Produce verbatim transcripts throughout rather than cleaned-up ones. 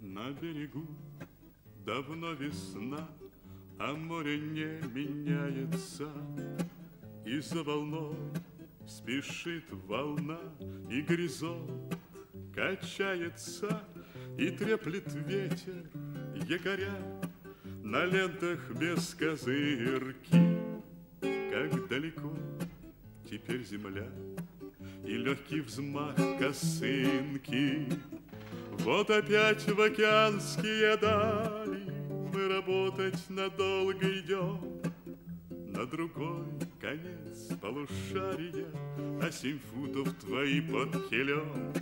На берегу давно весна, а море не меняется, и за волной спешит волна, и горизонт качается, и треплет ветер якоря на лентах без козырки. Как далеко теперь земля и легкий взмах косынки. Вот опять в океанские дали мы работать надолго идем. На другой конец полушария, а семь футов твои под килем.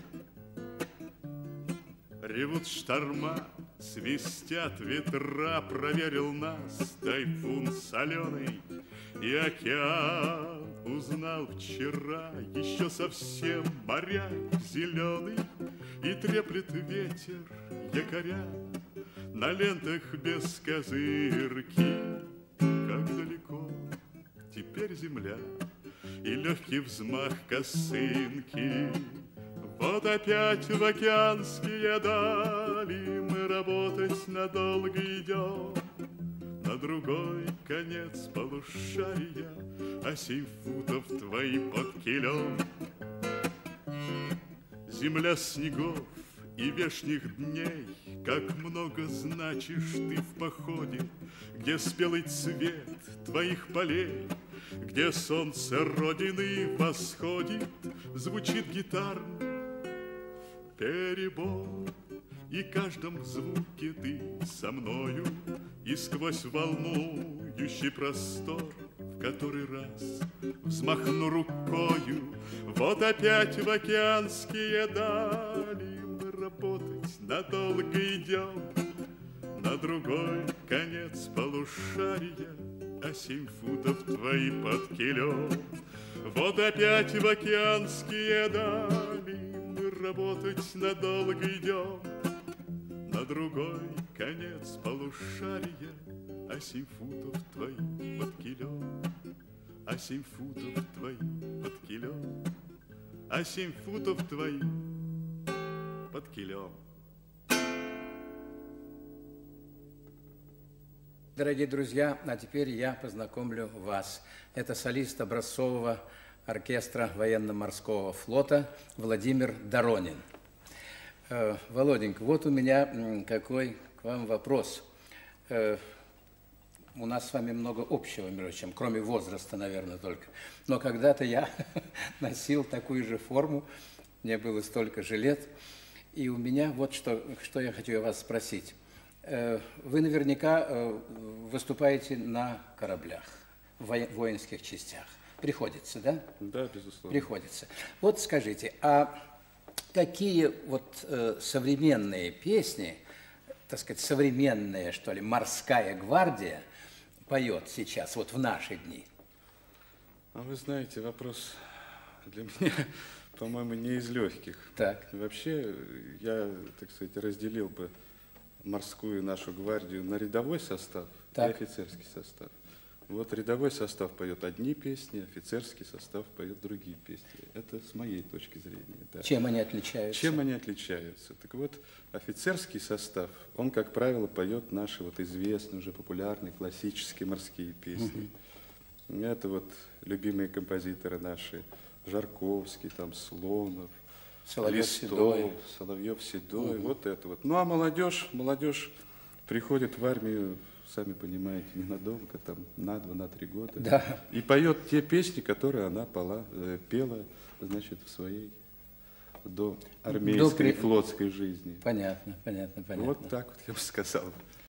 Ревут шторма, свистят ветра, проверил нас тайфун соленый. И океан узнал вчера еще совсем моряк зеленый. И треплет ветер якоря на лентах без козырки. Как далеко теперь земля и легкий взмах косынки. Вот опять в океанские дали мы работать надолго идем. На другой конец полушария, а семь футов твои под килем. Земля снегов и вешних дней, как много значишь ты в походе, где спелый цвет твоих полей, где солнце Родины восходит, звучит гитарный перебор. И каждом звуке ты со мною, и сквозь волнующий простор в который раз взмахну рукою. Вот опять в океанские дали мы работать надолго идем. На другой конец полушария, а семь футов твои под килем. Вот опять в океанские дали мы работать надолго идем. На другой конец полушария, а семь футов твои под килем. А семь футов твои под килем. А семь футов твои под килем. Дорогие друзья, а теперь я познакомлю вас. Это солист образцового оркестра военно-морского флота Владимир Доронин. Володенька, вот у меня какой к вам вопрос. У нас с вами много общего, между чем, кроме возраста, наверное, только. Но когда-то я носил такую же форму, мне было столько же лет. И у меня вот что, что я хочу вас спросить. Вы наверняка выступаете на кораблях, в воинских частях. Приходится, да? Да, безусловно. Приходится. Вот скажите, а какие вот э, современные песни, так сказать, современная, что ли, морская гвардия поет сейчас, вот в наши дни? А вы знаете, вопрос для меня, по-моему, не из легких. Так. Вообще, я, так сказать, разделил бы морскую нашу гвардию на рядовой состав так. и офицерский состав. Вот рядовой состав поет одни песни, офицерский состав поет другие песни. Это с моей точки зрения. Да. Чем они отличаются? Чем они отличаются? Так вот, офицерский состав, он, как правило, поет наши вот известные, уже популярные, классические морские песни. Угу. Это вот любимые композиторы наши, Жарковский, там, Слонов, Соловьев-Седой, Соловьев-Седой, угу. Вот это вот. Ну, а молодежь, молодежь приходит в армию, сами понимаете, ненадолго, там, на два, на три года. Да. И поет те песни, которые она пела, пела, значит, в своей до армейской, до... флотской жизни. Понятно, понятно, понятно. Вот так вот я бы сказал.